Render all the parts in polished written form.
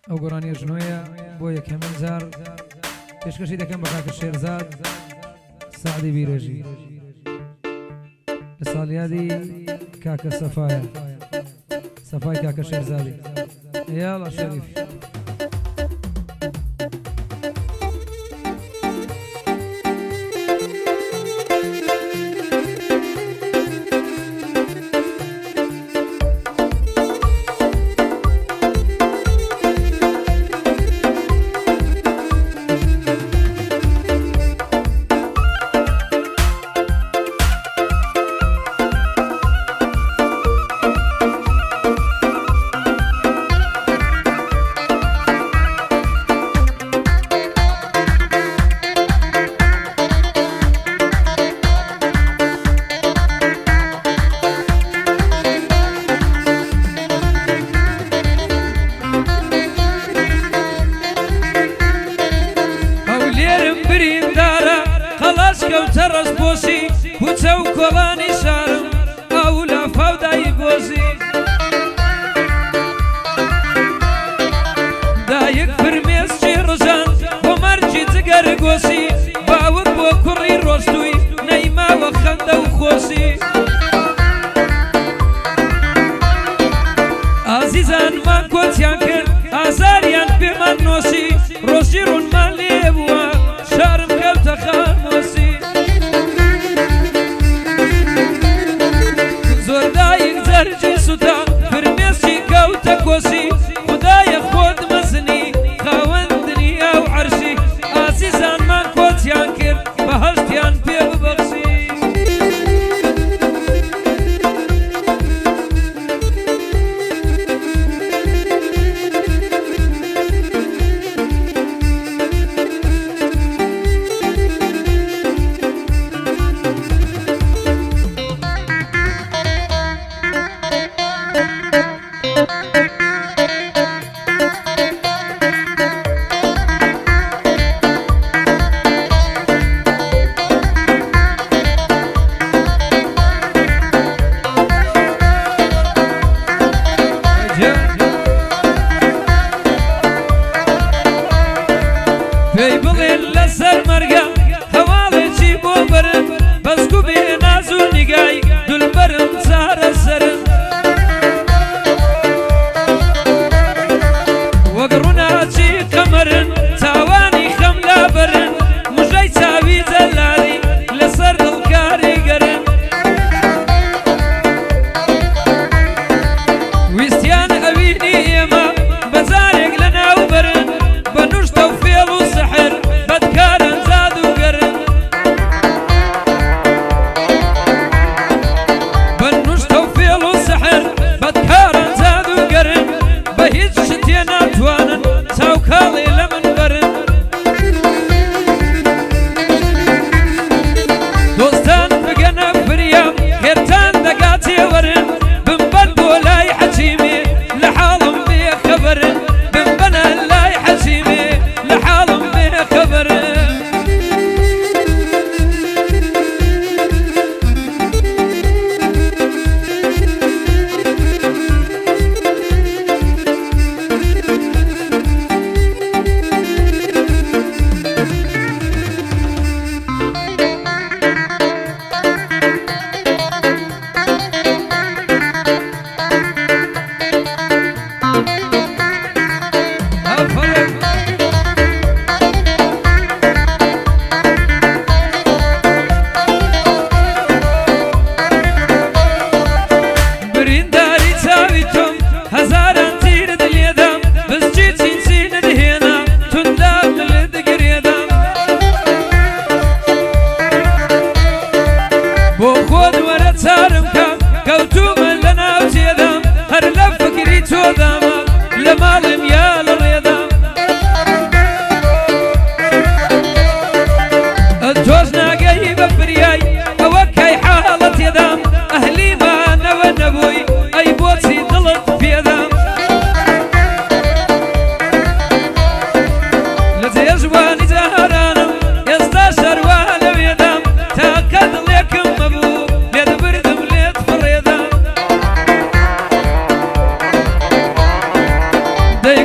ئەو گۆڕانیە ژنۆیە بۆ یەکەمین جار پێشکەشی دەکەم بە کاکە شێرزاد سعدی بیرەژی لە ساڵیادی کاکە سەفایە سەفای کاکە شێرزادی یاڵا شەریف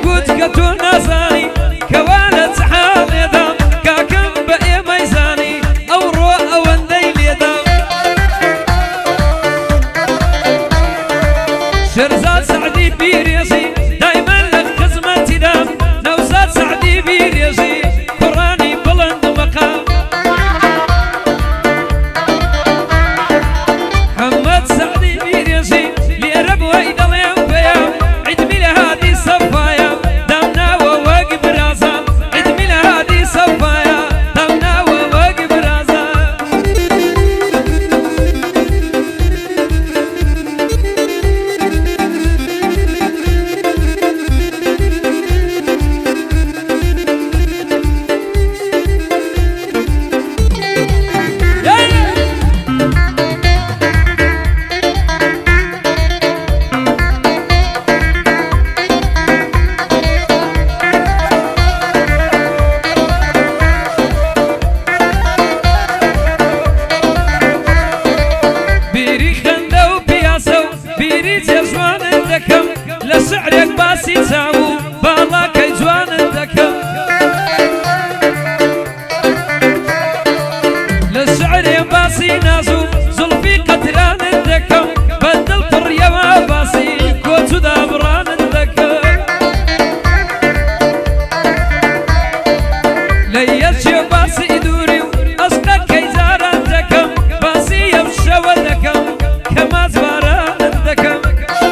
دەیگوت کە تۆ نازانی کەوا لە چ حاڵێدا کاکەم بە ئێمەی زانی ئەوڕۆ ئەوەندەی لێدا شێرزاد سەعدی بیرێژی دایمان لە خزمەتیدا نەوزاد سەعدی بیرێژی کوڕانی بڵند مەقام حەمەد سەعدی بیرێژی لێرە بۆی دەڵێم پێیان عیدمی لە هادی سەفایە دامناوە وەک برازان عیدمی لە هادی سەفایە دامناوە وەک برازان لە سعرێک باسی چاو و باڵاکەی جوانت دەکەم لە سعرێ باسی ناز و زولفی قەترانت دەکەم بەدڵ پڕیەوە باسی کۆچ و دابڕانت دەکەم لە یەرچێ باسی دووری و ئەسقەکەی زاران دەکەم باسی ئەو شەوە دەکەم کە مازبارانت دەکەم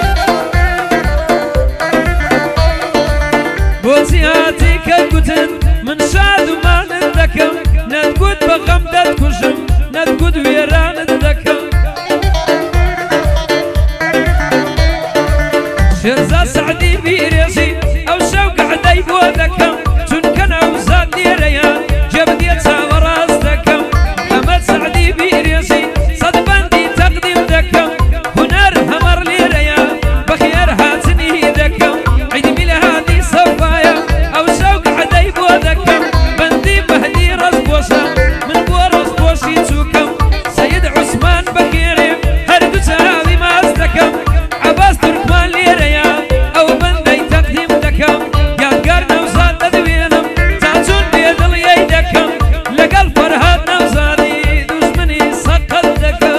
بۆچی هاتی کە گوتن من شاد و مانت دەکەم نەتگوت بە غەم دەتکوژم نەتگوت وێرانت دەکەم شێرزاد سەعدی بیرێژی ئەو شەو گەعدەی بۆ دەکەم چونکە نەوزاد لێرەیان جێبدێ چاوەڕاست دەکەم حەمەد سەعدی بیرێژی سەد بەندی تەقدیم دەکەم هونەر هەمەڕ لێرەیە بەخێر هاتنی دەکەم عیدمی لە هادی سەفایە ئەو شەو گەعدەی بۆ دەکەم بەندی مەهدی ڕەزپۆشە من بۆ ڕەزپۆشی چووکەم سەید عوسمان بەخێرێ هەردوو چاوی ماز دەکەم عەباس تورکمان لێرەیە ئەو بەندەی تەقدیم دەکەم یادگار نەوزاد دەدوێنم تا چۆن بێدڵیەی دەکەم لەگەڵ فەرهاد نەوزادی دوژمنی سەقەت دەکەم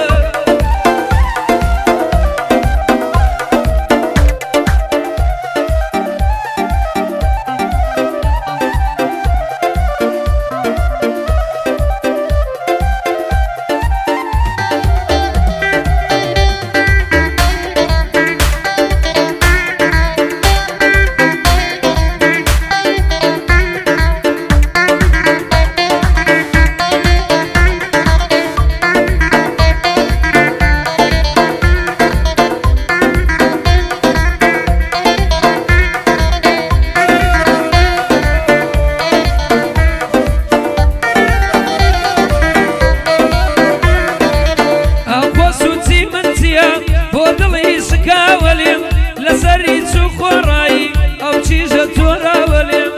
بۆ دڵی سکاوەلێم لەسەری چوو خۆڕایی ئەو چیژە تۆراوەلێم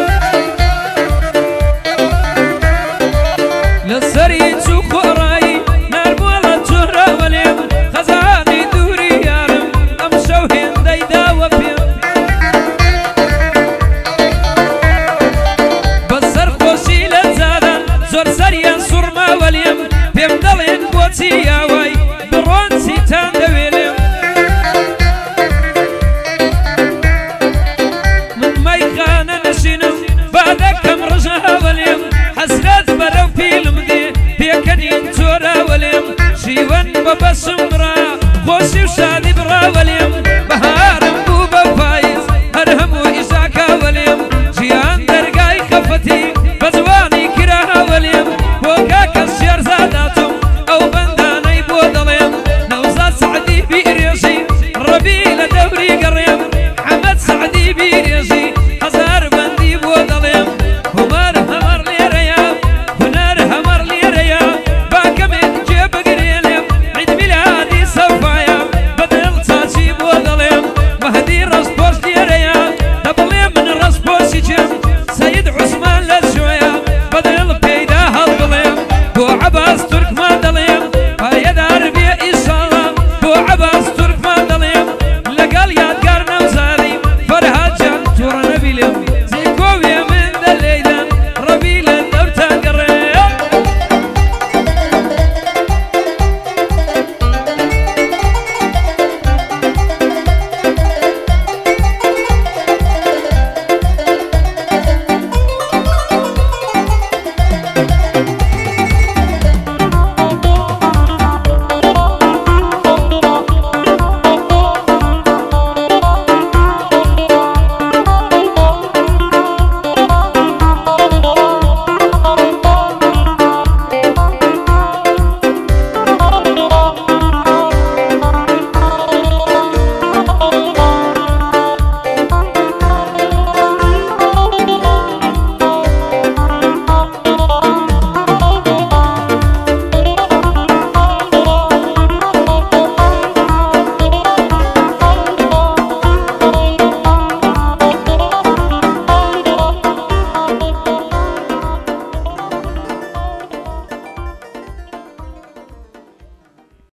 لەسەری چوو خۆڕایی نارمۆڵە تۆراوەلێم خەزانی دووری یارم ئەم شەو هێندەی داوە پێم بەسەر خۆشی لە جادان زۆر سەریان سوڕماوەلێم پێم دەڵێن بۆچی یاوای بڕۆن چیتان دەوێنێم من مەیخانە نەشینم با دەکەم ڕژە هەوەلێم حەسرەت بەرەو پیلم دێ پێکەنین جۆراوەلێم شیوەن بە بەسم ڕا خۆشی و شادی بڕاوەلێم